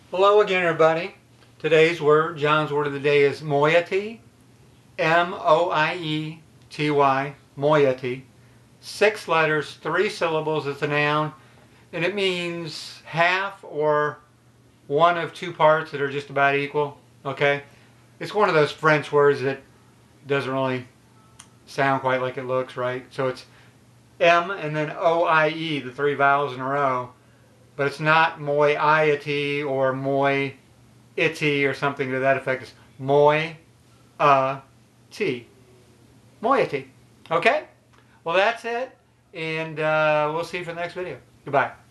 Hello again, everybody. Today's word, John's word of the day, is moiety. M-O-I-E-T-Y. Moiety. 6 letters, 3 syllables. It's a noun, and it means half or one of 2 parts that are just about equal. Okay? It's one of those French words that doesn't really sound quite like it looks, right? So it's M and then O-I-E, the 3 vowels in a row. But it's not moiety or moiety or something to that effect. It's moiety. Moiety. Okay? Well, that's it. And we'll see you for the next video. Goodbye.